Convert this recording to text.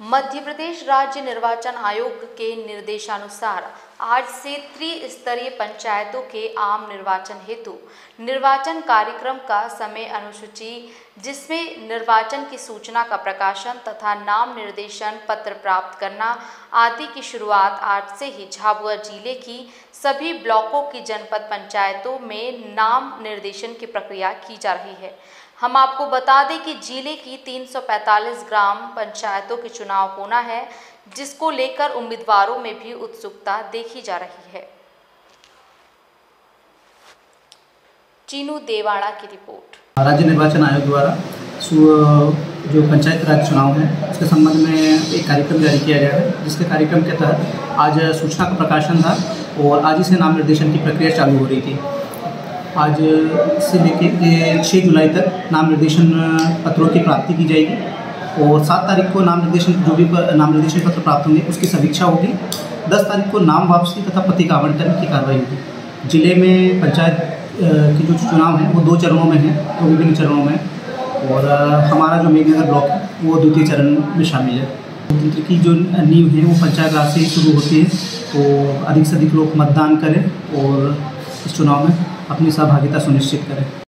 मध्य प्रदेश राज्य निर्वाचन आयोग के निर्देशानुसार आज से त्रिस्तरीय पंचायतों के आम निर्वाचन हेतु निर्वाचन कार्यक्रम का समय अनुसूची, जिसमें निर्वाचन की सूचना का प्रकाशन तथा नाम निर्देशन पत्र प्राप्त करना आदि की शुरुआत आज से ही झाबुआ जिले की सभी ब्लॉकों की जनपद पंचायतों में नाम निर्देशन की प्रक्रिया की जा रही है। हम आपको बता दें कि जिले की 345 ग्राम पंचायतों के चुनाव होना है, जिसको लेकर उम्मीदवारों में भी उत्सुकता देखी जा रही है। चीनू देवाड़ा की रिपोर्ट। राज्य निर्वाचन आयोग द्वारा जो पंचायत राज चुनाव है उसके संबंध में एक कार्यक्रम जारी किया गया है, जिसके कार्यक्रम के तहत आज सूचना का प्रकाशन था और आज ही से नाम निर्देशन की प्रक्रिया चालू हो रही थी। आज से लेकर 6 जुलाई तक नाम निर्देशन पत्रों की प्राप्ति की जाएगी और 7 तारीख को नाम निर्देशन नाम निर्देशन पत्र प्राप्त होंगे उसकी समीक्षा होगी। 10 तारीख को नाम वापसी तथा पति का आवंटन की कार्रवाई होगी। जिले में पंचायत की जो चुनाव है वो 2 चरणों में है, 2 विभिन्न चरणों में, और हमारा जो मेघनगर ब्लॉक है वो 2य चरण में शामिल है। लोकतंत्र की जो नींव है वो पंचायत राज से ही शुरू होती है, तो अधिक से अधिक लोग मतदान करें और इस चुनाव में अपनी सहभागिता सुनिश्चित करें।